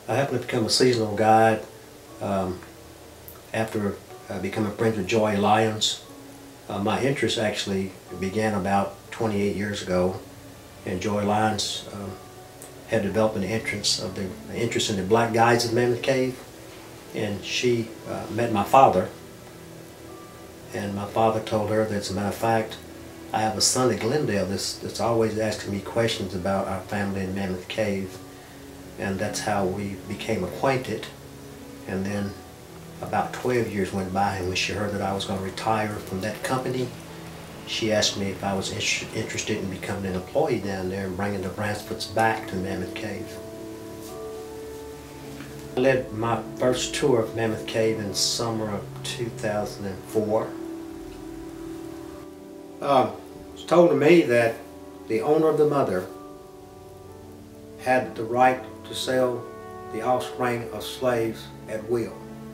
I happened to become a seasonal guide after becoming friends with Joy Lyons. My interest actually began about 28 years ago, and Joy Lyons had developed an interest in the black guides of Mammoth Cave, and she met my father, and my father told her that, as a matter of fact, I have a son at Glendale that's always asking me questions about our family in Mammoth Cave, and that's how we became acquainted. And then about 12 years went by, and when she heard that I was going to retire from that company, she asked me if I was interested in becoming an employee down there and bringing the Bransfords back to Mammoth Cave. I led my first tour of Mammoth Cave in summer of 2004. It's told to me that the owner of the mother had the right to sell the offspring of slaves at will.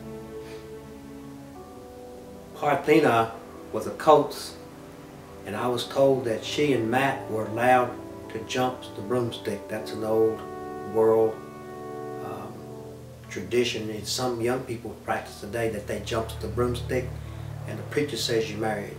Parthena was a Coates, and I was told that she and Matt were allowed to jump the broomstick. That's an old world tradition. And some young people practice today that they jump the broomstick, and the preacher says you're married.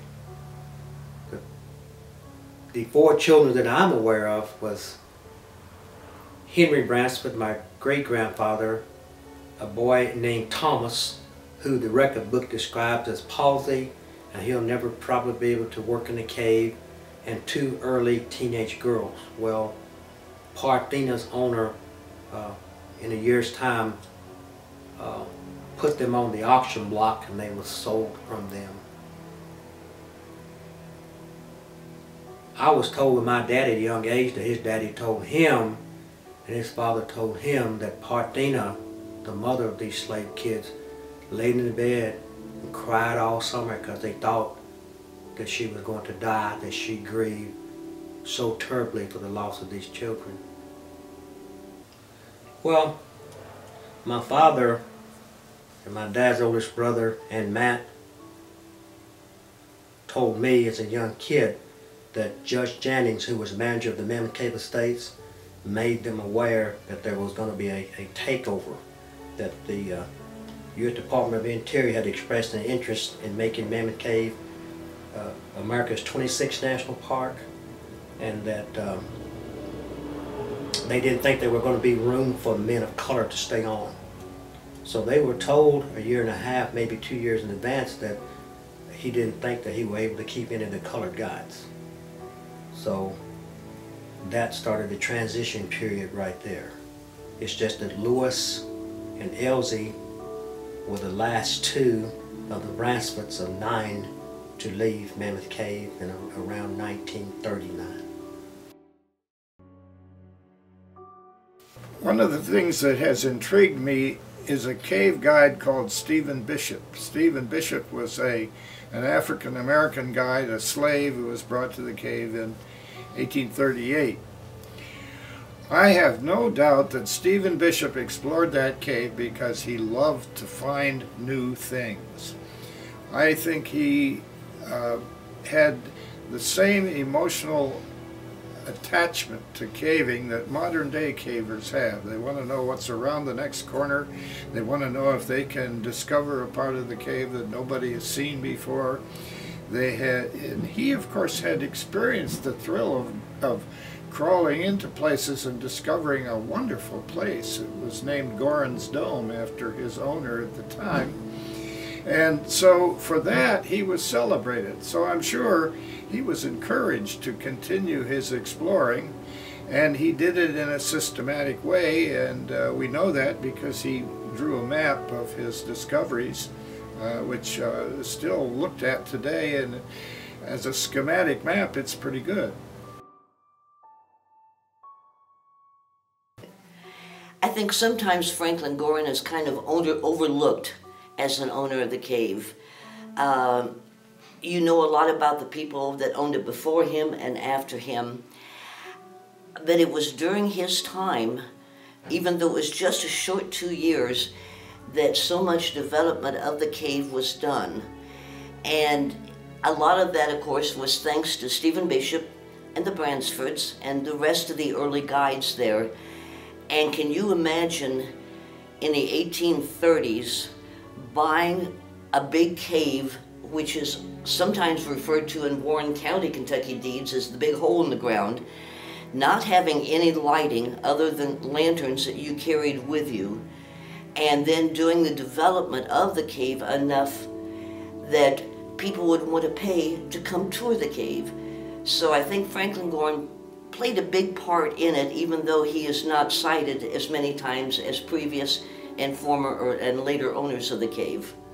The 4 children that I'm aware of was Henry Bransford, my great-grandfather, a boy named Thomas, who the record book describes as palsy, and he'll never probably be able to work in the cave, and 2 early teenage girls. Well, Parthena's owner, in a year's time, put them on the auction block, and they were sold from them. I was told with my daddy at a young age that his daddy told him, and his father told him, that Parthena, the mother of these slave kids, laid in the bed and cried all summer because they thought that she was going to die, that she grieved so terribly for the loss of these children. Well, my father and my dad's oldest brother and Matt told me as a young kid that Judge Jennings, who was manager of the Mammoth Cave Estates, made them aware that there was going to be a takeover, that the U.S. Department of Interior had expressed an interest in making Mammoth Cave America's 26th National Park, and that they didn't think there were going to be room for men of color to stay on. So they were told a year and a half, maybe 2 years in advance, that he didn't think that he was able to keep any of the colored guides. So that started the transition period right there. It's just that Lewis and Elsie were the last 2 of the Bransfords of 9 to leave Mammoth Cave in around 1939. One of the things that has intrigued me is a cave guide called Stephen Bishop. Stephen Bishop was an African-American guide, a slave who was brought to the cave in 1838. I have no doubt that Stephen Bishop explored that cave because he loved to find new things. I think he had the same emotional attachment to caving that modern day cavers have. They want to know what's around the next corner. They want to know if they can discover a part of the cave that nobody has seen before. And he of course had experienced the thrill of crawling into places and discovering a wonderful place. It was named Gorin's Dome after his owner at the time. And so for that he was celebrated. So I'm sure he was encouraged to continue his exploring, and he did it in a systematic way, and we know that because he drew a map of his discoveries, which is still looked at today, and as a schematic map it's pretty good. I think sometimes Franklin Gorin is kind of overlooked as an owner of the cave. You know a lot about the people that owned it before him and after him, but it was during his time, even though it was just a short 2 years, that so much development of the cave was done. And a lot of that, of course, was thanks to Stephen Bishop and the Bransfords and the rest of the early guides there. And can you imagine in the 1830s buying a big cave, which is sometimes referred to in Warren County, Kentucky deeds as the big hole in the ground, not having any lighting other than lanterns that you carried with you, and then doing the development of the cave enough that people would want to pay to come tour the cave. So I think Franklin Gorham played a big part in it, even though he is not cited as many times as previous and former and later owners of the cave.